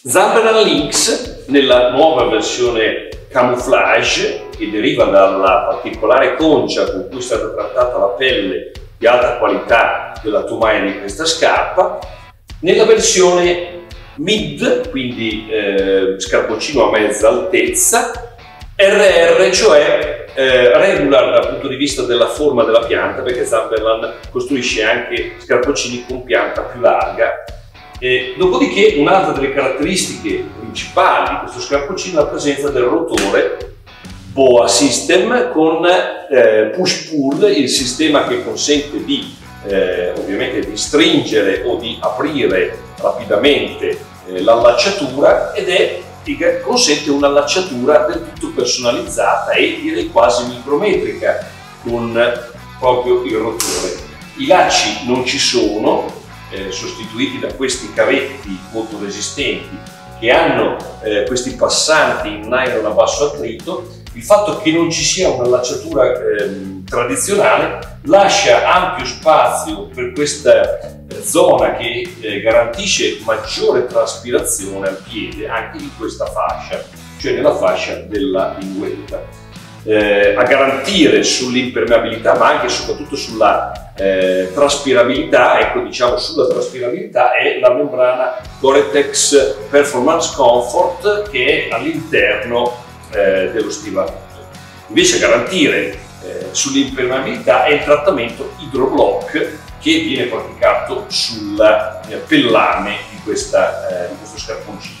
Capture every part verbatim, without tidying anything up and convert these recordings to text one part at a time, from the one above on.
Zamperlan Lynx, nella nuova versione camouflage, che deriva dalla particolare concia con cui è stata trattata la pelle di alta qualità della tomaia di questa scarpa, nella versione mid, quindi eh, scarponcino a mezza altezza, R R, cioè eh, regular dal punto di vista della forma della pianta, perché Zamperlan costruisce anche scarponcini con pianta più larga. E dopodiché un'altra delle caratteristiche principali di questo scarponcino è la presenza del rotore Boa System con eh, push-pull, il sistema che consente di eh, ovviamente di stringere o di aprire rapidamente eh, l'allacciatura, ed è che consente un'allacciatura del tutto personalizzata e direi quasi micrometrica con proprio il rotore. I lacci non ci sono, Eh, sostituiti da questi cavetti molto resistenti che hanno eh, questi passanti in nylon a basso attrito. Il fatto che non ci sia un'allacciatura eh, tradizionale lascia ampio spazio per questa zona che eh, garantisce maggiore traspirazione al piede anche in questa fascia, cioè nella fascia della linguetta. Eh, a garantire sull'impermeabilità ma anche e soprattutto sulla eh, traspirabilità, ecco diciamo sulla traspirabilità, è la membrana Gore-Tex Performance Comfort che è all'interno eh, dello stivaletto. Invece a garantire eh, sull'impermeabilità è il trattamento Hydroblock che viene praticato sul eh, pellame di, questa, eh, di questo scarponcino.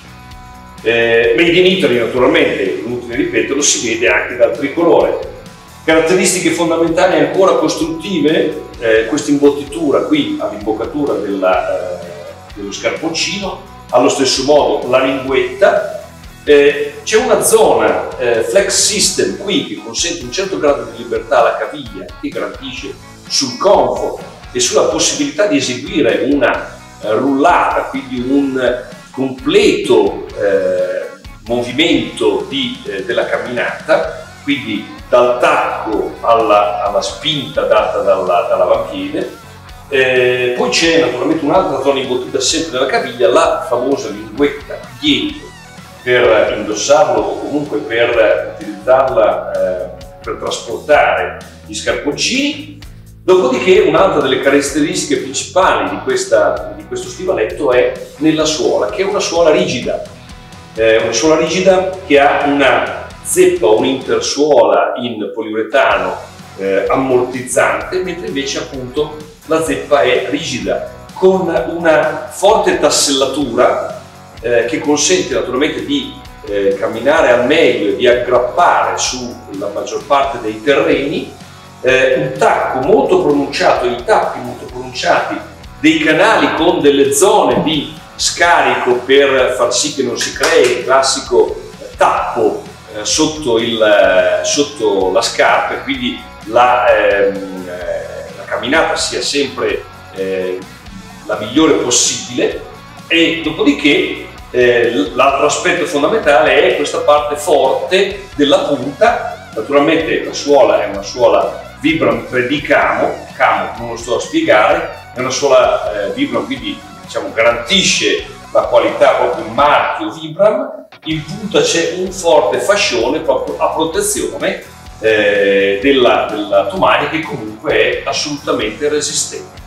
Eh, Made in Italy, naturalmente, inutile ripeterlo, si vede anche dal tricolore. Caratteristiche fondamentali ancora costruttive, eh, questa imbottitura qui all'imboccatura eh, dello scarponcino, allo stesso modo la linguetta. Eh, c'è una zona eh, flex system qui che consente un certo grado di libertà alla caviglia, che garantisce sul comfort e sulla possibilità di eseguire una eh, rullata, quindi un completo eh, movimento di, eh, della camminata, quindi dal tacco alla, alla spinta data dalla, dall'avampiede. Eh, poi c'è naturalmente un'altra zona imbottita sempre nella caviglia, la famosa linguetta dietro, per indossarlo o comunque per utilizzarla eh, per trasportare gli scarponcini. Dopodiché un'altra delle caratteristiche principali di, questa, di questo stivaletto è nella suola, che è una suola rigida, eh, una suola rigida che ha una zeppa, un'intersuola in poliuretano eh, ammortizzante, mentre invece appunto la zeppa è rigida, con una forte tassellatura eh, che consente naturalmente di eh, camminare al meglio e di aggrappare sulla maggior parte dei terreni. Eh, un tacco molto pronunciato, i tappi molto pronunciati, dei canali con delle zone di scarico per far sì che non si crei il classico tappo eh, sotto, il, eh, sotto la scarpa, e quindi la, ehm, eh, la camminata sia sempre eh, la migliore possibile. E dopodiché eh, l'altro aspetto fondamentale è questa parte forte della punta. Naturalmente la suola è una suola Vibram tre D Camo, Camo non lo sto a spiegare, è una suola eh, Vibram, quindi diciamo garantisce la qualità proprio in marchio Vibram. In punta c'è un forte fascione proprio a protezione eh, della, della tomaia, che comunque è assolutamente resistente.